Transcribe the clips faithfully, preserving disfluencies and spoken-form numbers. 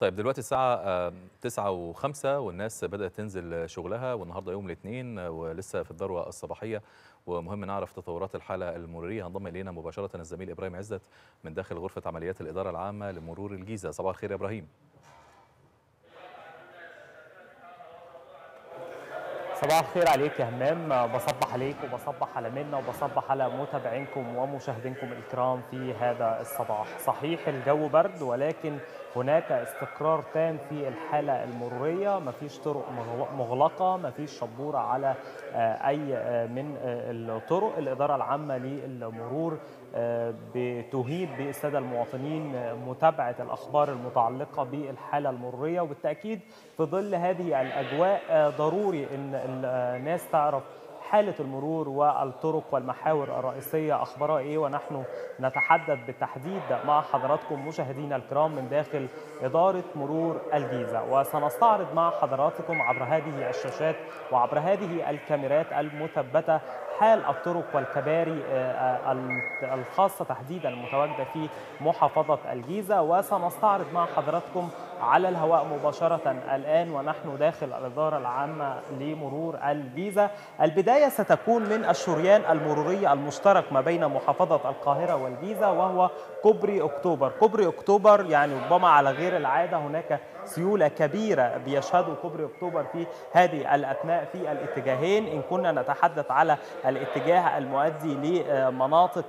طيب دلوقتي الساعة آه، تسعة وخمسة والناس بدأت تنزل شغلها، والنهارده يوم الاثنين ولسه في الذروة الصباحية، ومهم نعرف تطورات الحالة المرورية. هنضم إلينا مباشرة الزميل إبراهيم عزت من داخل غرفة عمليات الإدارة العامة لمرور الجيزة. صباح الخير يا إبراهيم. صباح الخير عليك يا همام، بصبح عليك وبصبح على منا وبصبح على متابعينكم ومشاهدينكم الكرام في هذا الصباح. صحيح الجو برد، ولكن هناك استقرار تام في الحالة المرورية. مفيش طرق مغلقة، مفيش شبورة على أي من الطرق. الإدارة العامة للمرور بتهيب بالسادة المواطنين متابعة الأخبار المتعلقة بالحالة المرورية، وبالتأكيد في ظل هذه الأجواء ضروري أن الناس تعرف حالة المرور والطرق والمحاور الرئيسية أخبارها إيه. ونحن نتحدث بالتحديد مع حضراتكم مشاهدينا الكرام من داخل إدارة مرور الجيزة، وسنستعرض مع حضراتكم عبر هذه الشاشات وعبر هذه الكاميرات المثبتة حال الطرق والكباري الخاصة تحديدا المتواجدة في محافظة الجيزة، وسنستعرض مع حضراتكم على الهواء مباشرة الآن ونحن داخل الإدارة العامة لمرور الجيزة. البداية ستكون من الشريان المروري المشترك ما بين محافظة القاهرة والجيزة، وهو كوبري أكتوبر. كوبري أكتوبر يعني ربما على غير العادة هناك سيولة كبيرة بيشهدوا كوبري أكتوبر في هذه الأثناء في الاتجاهين. إن كنا نتحدث على الاتجاه المؤدي لمناطق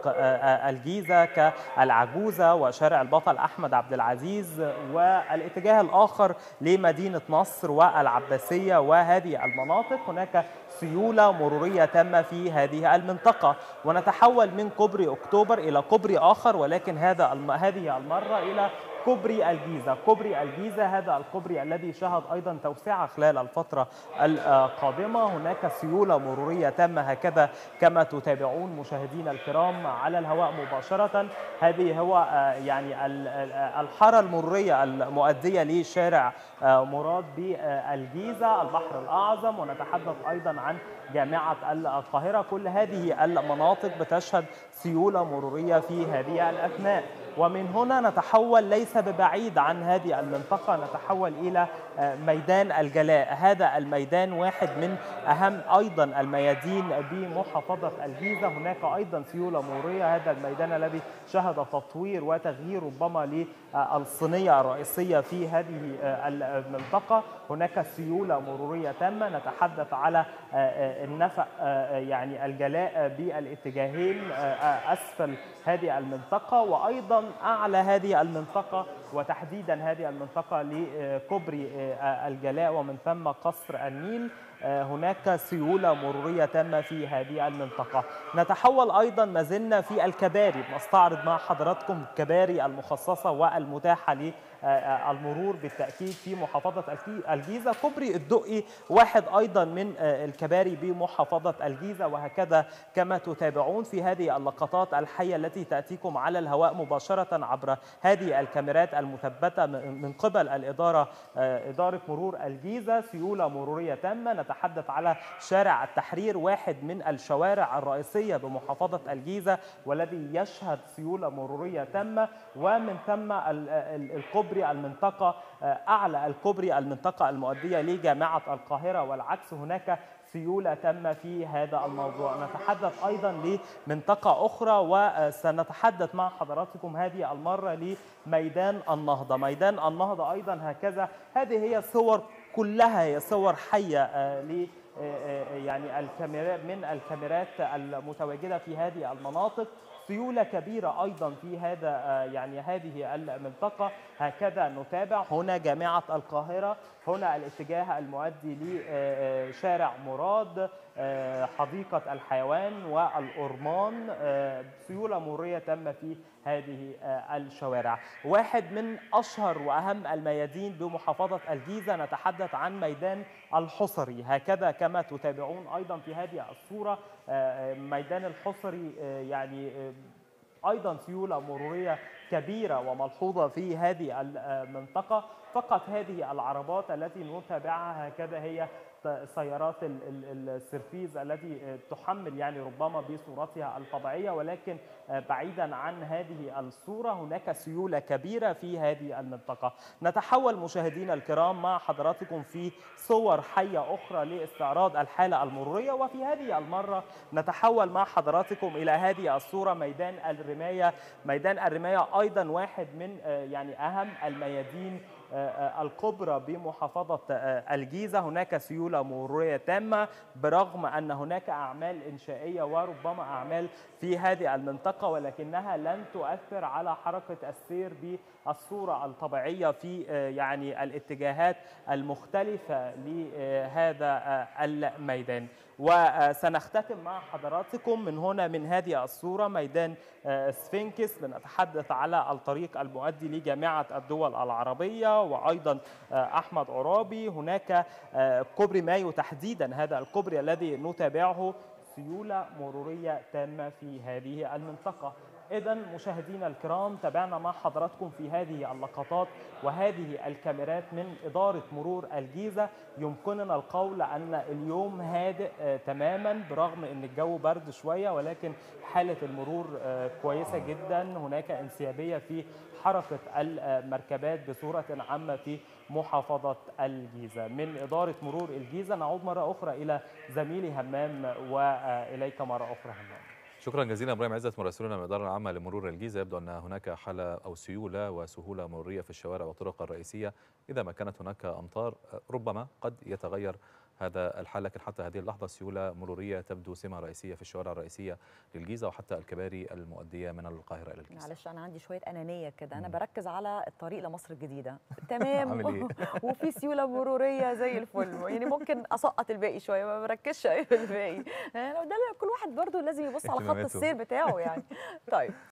الجيزة كالعجوزة وشارع البطل أحمد عبد العزيز، والاتجاه الآخر لمدينة نصر والعباسية وهذه المناطق هناك سيولة مرورية تامة في هذه المنطقة. ونتحول من كوبري أكتوبر إلى كوبري آخر، ولكن هذا هذه المرة إلى كوبري الجيزة. كوبري الجيزة هذا الكوبري الذي شهد أيضا توسعة خلال الفترة القادمة. هناك سيولة مرورية تامة هكذا كما تتابعون مشاهدينا الكرام على الهواء مباشرة. هذه هو يعني الحارة المرورية المؤدية لشارع مراد بالجيزة، البحر الأعظم، ونتحدث أيضا عن جامعة القاهرة. كل هذه المناطق بتشهد سيولة مرورية في هذه الأثناء. ومن هنا نتحول ليس ببعيد عن هذه المنطقة، نتحول إلى ميدان الجلاء. هذا الميدان واحد من أهم أيضا الميادين بمحافظة الجيزة. هناك أيضا سيولة مرورية. هذا الميدان الذي شهد تطوير وتغيير ربما للصينية الرئيسية في هذه المنطقة. هناك سيولة مرورية تامة. نتحدث على النفق يعني الجلاء بالاتجاهين أسفل هذه المنطقة، وأيضا أعلى هذه المنطقة وتحديدا هذه المنطقة لكوبري الجلاء ومن ثم قصر النيل. هناك سيولة مرورية تامة في هذه المنطقة. نتحول أيضا ما زلنا في الكباري، نستعرض مع حضراتكم الكباري المخصصة والمتاحة للمرور بالتأكيد في محافظة الجيزة. كوبري الدقي واحد أيضا من الكباري بمحافظة الجيزة، وهكذا كما تتابعون في هذه اللقطات الحية التي تأتيكم على الهواء مباشرة عبر هذه الكاميرات المثبتة من قبل الإدارة إدارة مرور الجيزة. سيولة مرورية تامة. نتحدث على شارع التحرير، واحد من الشوارع الرئيسية بمحافظة الجيزة والذي يشهد سيولة مرورية تامة. ومن ثم الكوبري المنطقة أعلى الكوبري المنطقة المؤدية لجامعة القاهرة والعكس، هناك سيولة تامة في هذا الموضوع. نتحدث أيضا لمنطقة أخرى وسنتحدث مع حضراتكم هذه المرة لميدان النهضة. ميدان النهضة أيضا هكذا. هذه هي صور كلها هي صور حية ل يعني الكاميرات من الكاميرات المتواجدة في هذه المناطق. سيولة كبيرة أيضا في هذا يعني هذه المنطقة. هكذا نتابع هنا جامعة القاهرة، هنا الاتجاه المؤدي لشارع مراد، حديقة الحيوان والأورمان. سيولة مرورية تامة في هذه الشوارع. واحد من أشهر وأهم الميادين بمحافظة الجيزة نتحدث عن ميدان الحصري، هكذا كما تتابعون أيضا في هذه الصورة. ميدان الحصري يعني أيضا سيولة مرورية كبيرة وملحوظة في هذه المنطقة. فقط هذه العربات التي نتابعها هكذا هي سيارات السيرفيز التي تحمل يعني ربما بصورتها الطبيعية، ولكن بعيدا عن هذه الصورة هناك سيولة كبيرة في هذه المنطقة. نتحول مشاهدينا الكرام مع حضراتكم في صور حية أخرى لاستعراض الحالة المرورية، وفي هذه المرة نتحول مع حضراتكم إلى هذه الصورة ميدان الرماية. ميدان الرماية أيضا واحد من يعني أهم الميادين الكبرى بمحافظة الجيزة. هناك سيولة مرورية تامة برغم أن هناك أعمال إنشائية وربما أعمال في هذه المنطقة، ولكنها لن تؤثر على حركة السير بالصورة الطبيعية في يعني الاتجاهات المختلفة لهذا الميدان. وسنختتم مع حضراتكم من هنا من هذه الصورة ميدان سفنكس، لنتحدث على الطريق المؤدي لجامعة الدول العربية وأيضا أحمد عرابي. هناك كوبري مايو تحديدا، هذا الكوبري الذي نتابعه سيولة مرورية تامة في هذه المنطقة. إذا مشاهدينا الكرام، تابعنا مع حضراتكم في هذه اللقطات وهذه الكاميرات من إدارة مرور الجيزة. يمكننا القول أن اليوم هادئ تماما برغم أن الجو برد شوية، ولكن حالة المرور كويسة جدا. هناك انسيابية في حركة المركبات بصورة عامة في محافظة الجيزة. من إدارة مرور الجيزة نعود مرة أخرى إلى زميلي همام وإليك مرة أخرى همام. شكرا جزيلا ابراهيم عزت مراسلنا من الاداره العامه لمرور الجيزه. يبدو ان هناك حاله او سيوله وسهوله مروريه في الشوارع والطرق الرئيسيه. اذا ما كانت هناك امطار ربما قد يتغير هذا الحال، لكن حتى هذه اللحظه سيوله مروريه تبدو سمه رئيسيه في الشوارع الرئيسيه للجيزه وحتى الكباري المؤديه من القاهره الى الجيزه. معلش انا عندي شويه انانيه كده، انا بركز على الطريق لمصر الجديده تمام. عامل ايه؟ وفي سيوله مروريه زي الفل، يعني ممكن اسقط الباقي شويه، ما بركزش قوي في الباقي. يعني ده كل واحد برضو لازم يبص على خط السير بتاعه يعني. طيب